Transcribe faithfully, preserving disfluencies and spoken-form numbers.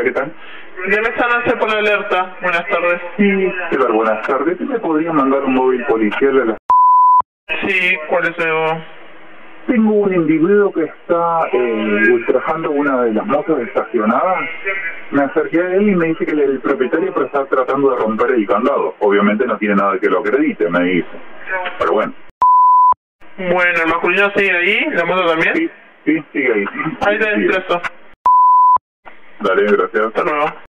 ¿qué tal? De Mesa Nace por la alerta. Buenas tardes. Sí, ¿qué tal? Buenas tardes. ¿Usted me podría mandar un móvil policial a la... Sí, ¿cuál es el...? Tengo un individuo que está eh, ultrajando una de las motos estacionadas. Me acerqué a él y me dice que él es el propietario, pero está tratando de romper el candado. Obviamente no tiene nada que lo acredite, me dice. Pero bueno. Bueno, ¿el masculino sigue ahí? ¿La moto también? Sí, sí, sigue ahí. Sí, Ahí tenés sigue. preso. Dale, gracias. Hasta luego.